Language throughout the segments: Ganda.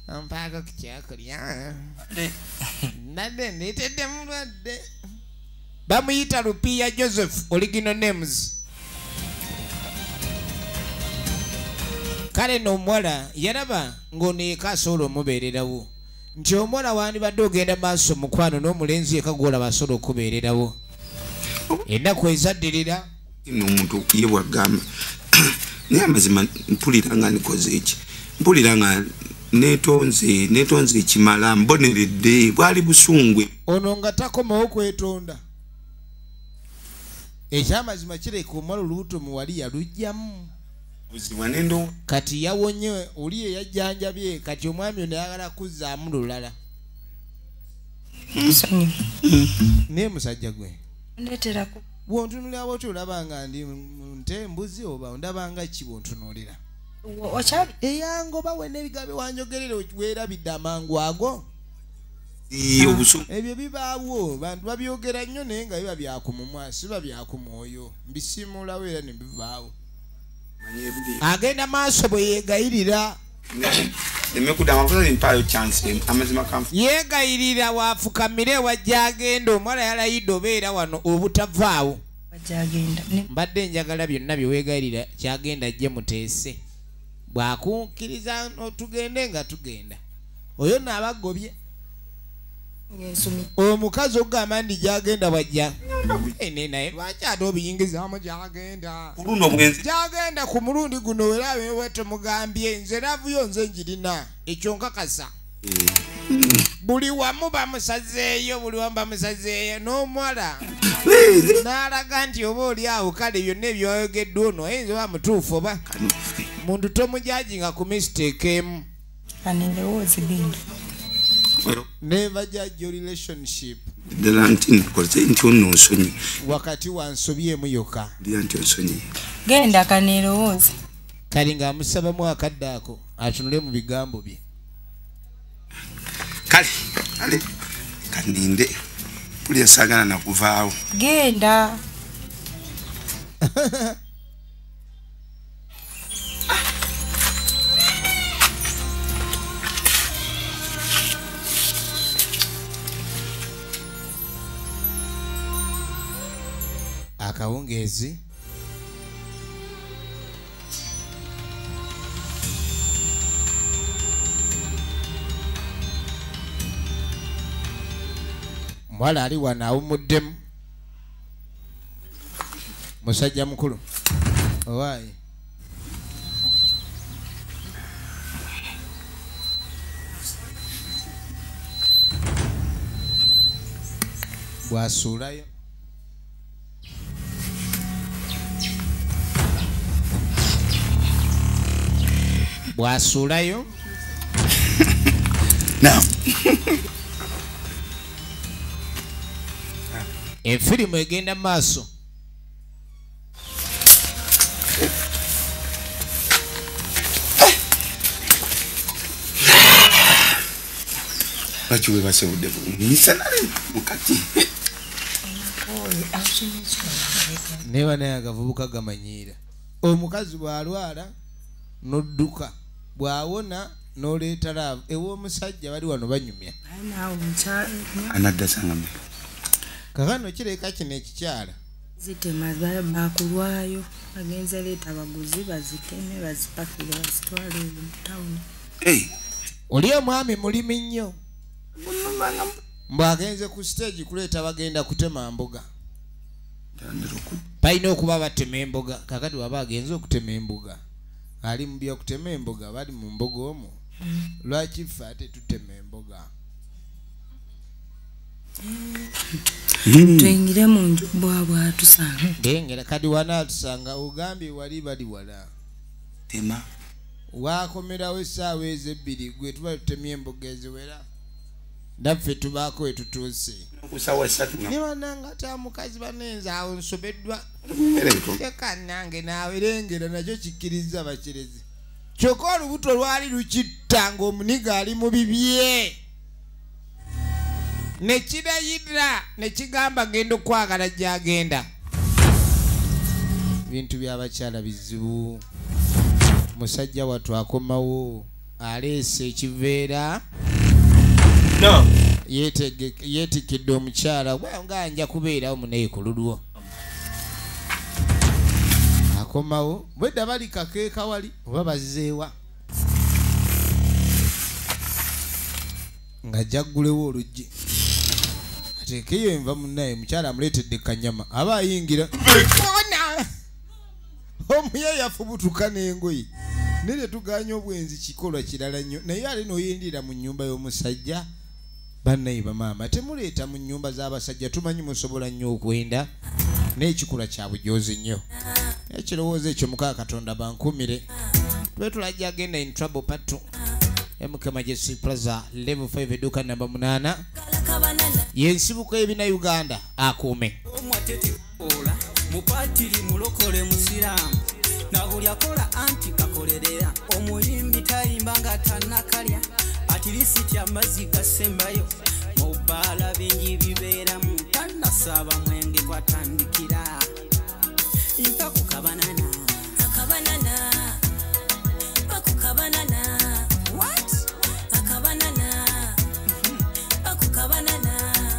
Ampaga kyakulya. Nade netedde mulwadde. Bamuyita Rupiya Joseph, original names. Kale n'omuwala yalaba ng'ono eka asobola omubeererawo nti omuwala wandibadde ogenda maaso mukwano n'omulenzi eka gw'olaba asobola okubeererawo ennaku ezaddirira n'omuntu ye bwagamba naye amazima mpulira nga nikoze eki mpulira nga neetonze ekimala mboneredde bwali busungwe ono nga takomawo kwetonda ekyamazima kireka omuwala olubuto muwali yalugyamu kati yawonye oli eyajjanjabye kati omwami ono yagala kuzzaamu lulala naye musajja gwe bwontunulirawo ti olaba nga ndi nte mbuzi oba ndabanga ki bwontunuulira eyangoba wena ebigambo wanjogerera weerabidde amangu ago ebyo bibaawo bantu babyogera nnyo naye nga biba byakumumwa siba byakumwoyo mbisimuulawo era ne bivaawo agenda maaso bwe yeegayirira yeegayirira waafukamire wajja agenda omuwala yalayidde obeera wano obutavaawo mbadde njagala byonna byeweegayirira kyagenda ajje muteese bwakukkiriza otugende nga tugenda oyo naabagobye omukazi okugamba ndi gyagenda wajja naye lwaki ate obiyingizaamu gyagenda ku mulundi guno werabe wetemugambye nze ravuyo nze njirina ekyo nkakasa buli wamu bamusazeeyo n'omuwala n'alaga nti oba oli awo kale byonna ebyoyogeddwa ono ayinza oba mutuufu oba muntu tomujajinga ku mistake emu never judge your relationship wakati wansobyemu yokka genda kaneerowooze kali ng'amusabamu akadde ako atunule mu bigambo bye kale kaninde pulya saagala nakuvaawo genda akawungeezi mwala ali wano awumuddemu musajja mukulu owaayi bwasuulayo bwasuulayo efirimu egenda maaso lwaki webasebudde bulungisanale mukati neeba naye agavubuka gamanyiira omukazi bw'alwala n'odduka bw'awona n'oleeta laavu ew'omusajja bali wano banyumya anaddasangame kakano kireka kino ekikyala zitema bakulwayo bagenze leeta abaguzi baziteme bazipakire bazitwale mu tawuni oli omwami mulimi nnyo mbwagenze ku stage kuleeta bagenda kutema mboga balina okuba batema emboga kakati waba agenze okutema emboga ali mu byokutema emboga bali mu mboga omwo lwaki ffe ate tutema emboga twingire mu nju bwabwe atusanga ngengera kadi wana atusanga ogambye wali bali wala tema wakomerawo essaawa ezebbiri gwe tuba tutemye emboga eziwera naffe tubaako wetutuuse niwananga ta mukazi banenza awo nsobeddwa eka nange naawerengera nakyo kikkiriza bakirezi kyokka olubuto lwali lukitta ng'omuniga ali mu bibye nekirayira nekigamba genda okwagala gyagenda bintu by'abakyala bizibu musajja wattu akomawo aleese ekiveera yeetikidde omukyala nga nja kubeerawo muneekululwo akomawo bwedda bali kakeeka wali oba bazzeewa nga jaggulewo oluggi ateekeyo enva munnaye mukyala amuleetedde kanyama aba ayingira omuyayi afubutuka n'engoye nere tuganya obwenzi kikolwa kirala nnyo naye ali n'oyindirira mu nnyumba y'omusajja bannaye bamaama temuleeta mu nnyumba z'abasajja tumanyi musobola nnyo okwenda n'ekikula kya bujoozi nnyo ekirowoozo ekyo Mukama Katonda bankumire tube tulajja agenda in trouble part 2 MK Majestic Plaza level 5 edduuka namba 8 yensibuko ebina Uganda akuume mupatiri mulokole musiramu nabuli akola anti kakolerera omuyimbi tayimba nga tannakalya atirisiti amazzi gasembayo mu bbaala bingi bibeeramu tannasaba mwenge gwatandikira mpa ku kabanana mpa ku kabanana what akabanana mpa ku kabanana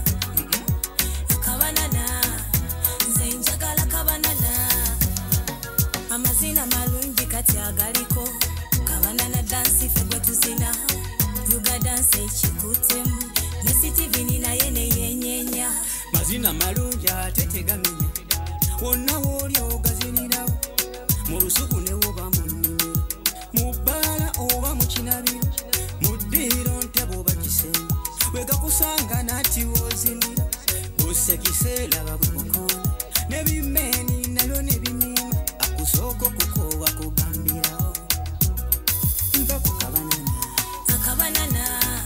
nze njagala kabanana amazina malungi kati agaliko kabanana dansi ffe gwe tuzina yuga dansi ekikutemu ne sitivini naye neyenyenya mazina malungi ate tegaminya wonna wooli ogazinirawo mu lusuku ne woba mu nnimiro mu bbaala oba mu kinabiro mu ddiiro ntebe oba kisenyi wegakusanga nati wozinira osekiseera bwe mukoona nebimeni nalyo nebimima akusooka okukoowa kugambirawo mpa ku kabanana akabanana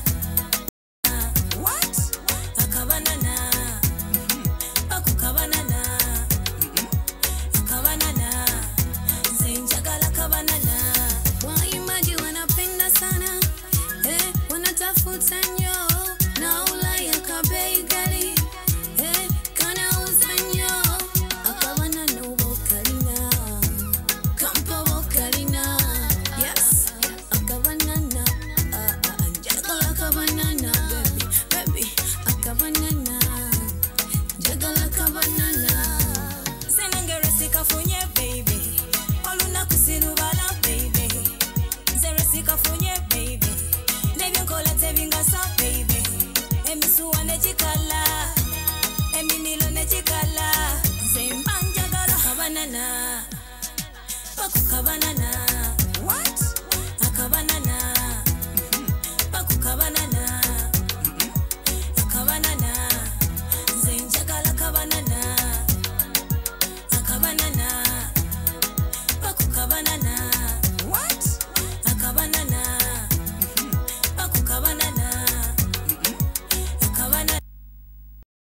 what akabanana mpa ku kabanana akabanana nze njagala kabanana waimbaji wanapenda sana wanatafuta nnyo na Ulaya kabei ghali kanauza nnyo akabanana obokalina kampa bokalina yes akabanana njagala kabanana baby akabanana njagala kabanana senengere sikafunye baby olunaku silubala baby nzere sikafunye baby nebyenkola tebingasa baby emisuwa nekikala eminilo nekikala nze mba njagala kabanana paku kabanana what akabanana paku kabanana